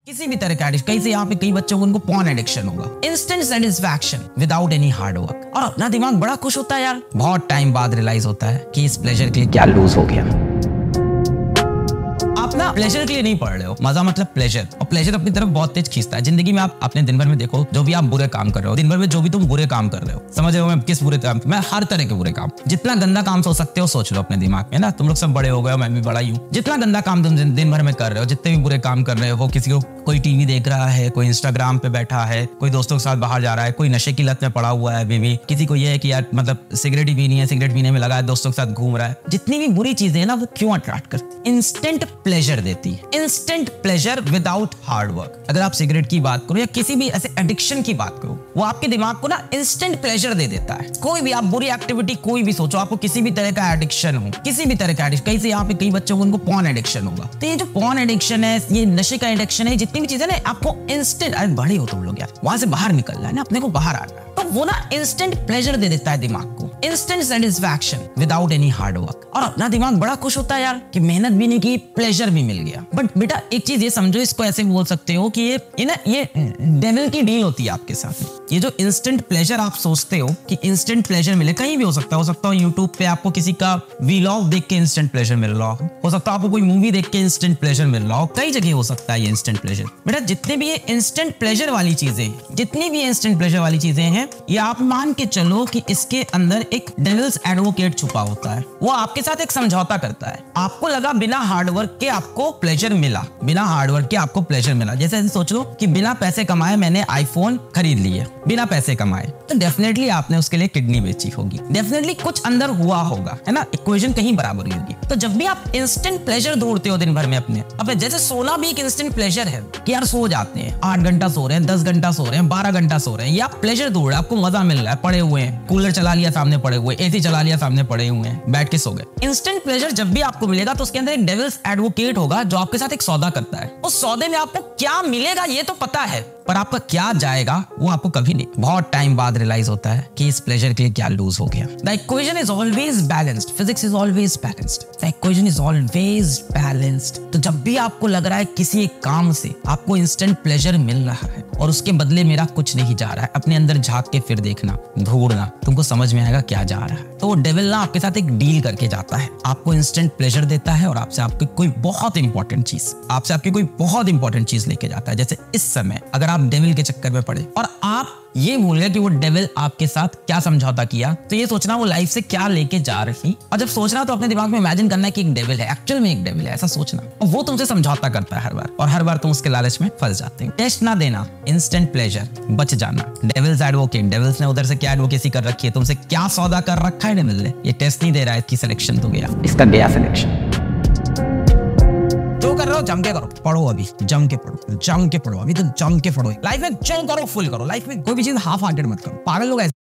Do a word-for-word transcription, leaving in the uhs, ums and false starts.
किसी भी तरह का एडिक्शन, कहीं से यहाँ पे कई बच्चों को उनको पॉर्न एडिक्शन होगा। Instant satisfaction without any hard work, और अपना दिमाग बड़ा खुश होता है यार। बहुत टाइम बाद रियलाइज होता है कि इस प्लेजर के लिए क्या लूज हो गया। आप ना प्लेजर के लिए नहीं पढ़ रहे हो, मजा मतलब प्लेजर, और प्लेजर अपनी तरफ बहुत तेज खींचता है। जिंदगी में आप अपने दिन भर में देखो, जो भी आप बुरे काम कर रहे हो, दिन भर में जो भी तुम बुरे काम कर रहे हो, समझ रहे हो मैं किस बुरे काम, मैं हर तरह के बुरे काम, जितना गंदा काम सोच सकते हो सोच लो अपने दिमाग में ना। तुम लोग सब बड़े हो गए हो, मैं भी बड़ा ही हूँ। जितना गंदा काम तुम दिन भर में कर रहे हो, जितने भी बुरे काम कर रहे हो, वो किसी को कोई टीवी देख रहा है, कोई इंस्टाग्राम पे बैठा है, कोई दोस्तों के साथ बाहर जा रहा है, कोई नशे की लत में पड़ा हुआ है अभी भी, किसी को ये है कि यार मतलब सिगरेट ही पीनी है, सिगरेट पीने में लगा है, दोस्तों के साथ घूम रहा है। जितनी भी बुरी चीजें हैं ना, वो क्यों अट्रैक्ट करती? इंस्टेंट प्लेजर देती है, instant pleasure without hard work. अगर आप सिगरेट की बात करो या किसी भी ऐसे एडिक्शन की बात करो, वो आपके दिमाग को ना इंस्टेंट प्लेजर दे देता है। कोई भी आप बुरी एक्टिविटी कोई भी सोचो, आपको किसी भी तरह का एडिक्शन हो, किसी भी तरह का एडिक्शन, कहीं से यहाँ पे कई बच्चों को उनको पॉर्न एडिक्शन होगा। तो ये जो पॉर्न एडिक्शन है, ये नशे का एडिक्शन है, जितनी भी चीजें ना आपको इंस्टेंट, अरे बड़े हो तुम लोग यार, वहां से बाहर निकलना है ना, अपने को बाहर आना है, तो वो ना इंस्टेंट प्लेजर दे देता है दिमाग को, instant satisfaction without any hard work, और अपना दिमाग बड़ा खुश होता है यार कि मेहनत भी नहीं की, प्लेजर भी मिल गया। बट बेटा एक चीज ये समझो, इसको ऐसे बोल सकते हो कि ये ये ना ये डेविल की डील होती है आपके साथ। ये जो इंस्टेंट प्लेजर आप सोचते हो कि इंस्टेंट प्लेजर मिले, कहीं भी हो सकता है, हो सकता है यूट्यूब पे आपको किसी का वीलॉग देख के इंस्टेंट प्लेजर मिल रहा हो, हो सकता है आपको कोई मूवी देख के इंस्टेंट प्लेजर मिल रहा हो, कई जगह हो सकता है ये इंस्टेंट प्लेजर। बेटा जितने भी ये इंस्टेंट प्लेजर वाली चीजें, जितनी भी इंस्टेंट प्लेजर वाली चीजें हैं, ये आप मान के चलो कि इसके अंदर एक डेविल्स एडवोकेट छुपा होता है। वो आपके साथ एक समझौता करता है। आपको लगा बिना हार्डवर्क के आपको प्लेजर मिला, बिना हार्डवर्क के आपको प्लेजर मिला। जैसे ऐसे सोच लो कि बिना पैसे कमाए मैंने आईफोन खरीद लिया, बिना पैसे कमाए, तो डेफिनेटली आपने उसके लिए किडनी बेची होगी, डेफिनेटली कुछ अंदर हुआ होगा, है ना, इक्वेशन कहीं बराबर होगी। तो जब भी आप इंस्टेंट प्लेजर ढूंढते हो दिन भर में अपने, अब जैसे सोना भी एक इंस्टेंट प्लेजर है कि यार सो जाते हैं, आठ घंटा सो रहे हैं, दस घंटा सो रहे हैं, बारह घंटा सो रहे हैं, या प्लेजर ढूंढ रहे हैं, आपको मजा मिल रहा है, पड़े हुए हैं, कूलर चला लिया सामने पड़े हुए, एसी चला लिया सामने पड़े हुए हैं, बैठ के सो गए। इंस्टेंट प्लेजर जब भी आपको मिलेगा तो उसके अंदर एक डेविल्स एडवोकेट होगा जो आपके साथ एक सौदा करता है। उस सौदे में आपको क्या मिलेगा ये तो पता है, पर आपका क्या जाएगा वो आपको कभी नहीं। बहुत टाइम बाद रियलाइज होता है कि इस प्लेजर के लिए क्या लूज हो गया। The equation is always balanced, physics is always balanced, the equation is always balanced. तो जब भी आपको लग रहा है किसी एक काम से आपको इंस्टेंट प्लेजर मिल रहा है और उसके बदले मेरा कुछ नहीं जा रहा है, अपने अंदर झांक के फिर देखना, ढूंढना, तुमको समझ में आएगा क्या जा रहा है। तो वो डेविल ना आपके साथ एक डील करके जाता है, आपको इंस्टेंट प्लेजर देता है और आपसे आपकी कोई बहुत इंपॉर्टेंट चीज, आपसे आपकी कोई बहुत इंपॉर्टेंट चीज लेके जाता है। जैसे इस समय अगर आप डेविल के चक्कर में पड़े और आप ये भूल गए कि वो डेविल आपके साथ क्या समझौता किया, तो ये सोचना वो लाइफ से क्या लेके जा रही, और जब सोचना तो अपने दिमाग में इमेजिन करना है कि एक डेविल है, एक्चुअल में एक डेविल है, ऐसा सोचना, और वो तुमसे समझौता करता है हर बार, और हर बार तुम उसके लालच में फंस जाते हो। टेस्ट ना देना, इंस्टेंट प्लेजर, बच जाना। डेविल्स एडवोकेट, डेविल्स ने उधर से क्या एडवोकेसी कर रखी है, तुमसे क्या सौदा कर रखा है डेविल ने, ये टेस्ट नहीं दे रहा है, इसकी सिलेक्शन तो गया, इसका गया सिलेक्शन। जो कर रहे हो जम के करो, पढ़ो अभी, जम के पढ़ो, जम के पढ़ो, अभी तो जम के पढ़ो। लाइफ में चिल करो, फुल करो, लाइफ में कोई भी चीज हाफ हार्टेड मत करो। पागल लोग ऐसे